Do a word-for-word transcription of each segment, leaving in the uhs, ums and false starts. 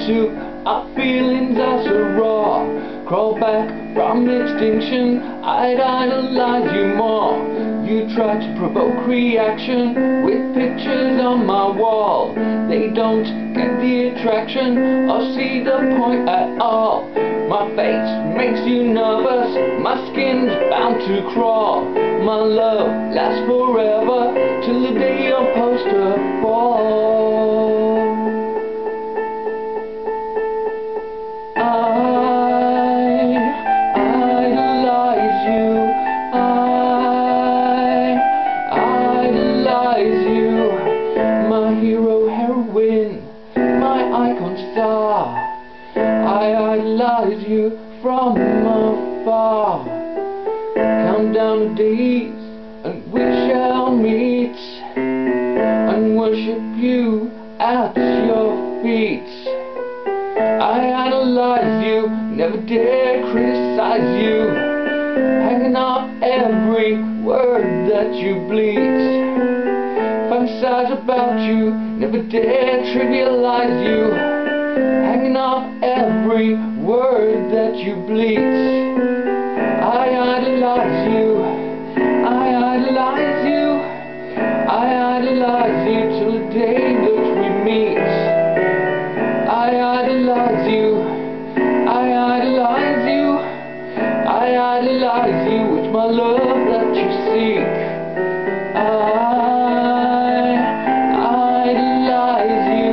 soup. Our feelings are so raw. Crawl back from extinction. I'd idolize you more. You try to provoke reaction with pictures on my wall. They don't get the attraction or see the point at all. My face makes you nervous. My skin's bound to crawl. My love lasts forever till the day your poster falls. I idolize you. I idolize you. My hero, heroine, my icon star. I idolize you from afar. Count down the days and we shall meet and worship you at your feet. I idolize you, never dare criticize you, hanging off every word that you bleat. Fantasize about you, never dare trivialize you, hanging off every word that you bleat. I idolize you, I idolize you, I idolize you till the day that we meet. I idolize you, I idolize you, I idolize you with my love that you seek. I idolize you,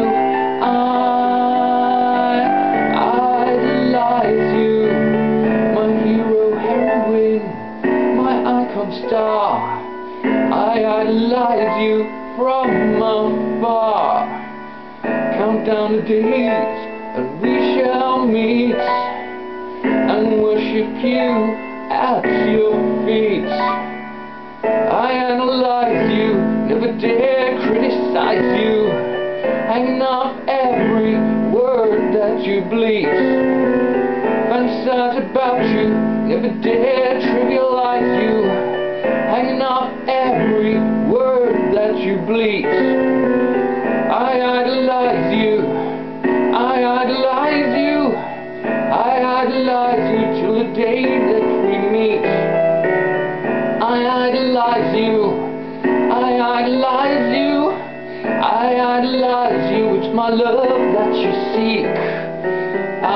I idolize you, my hero, heroine, my icon star. I idolize you from afar. Count down the days and we shall meet and worship you at your feet. I idolize you, never dare criticize you, hanging off every word that you bleat. Fantasize about you, never dare trivialize you, hanging off every word that you bleat. I idolize you, I idolize you, I idolize you till the day that we meet. I idolize you, I idolize you, I idolize you, it's my love that you seek. I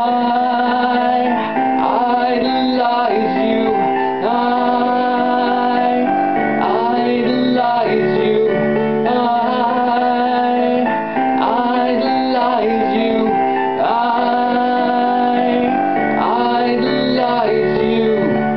idolize you, I idolize you, I idolize you, I idolize you.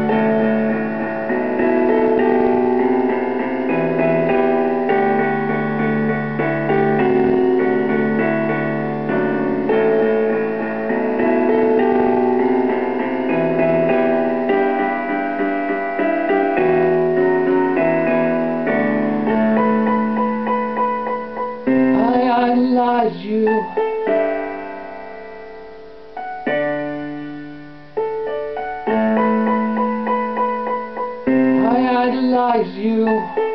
I idolize you. I idolize you.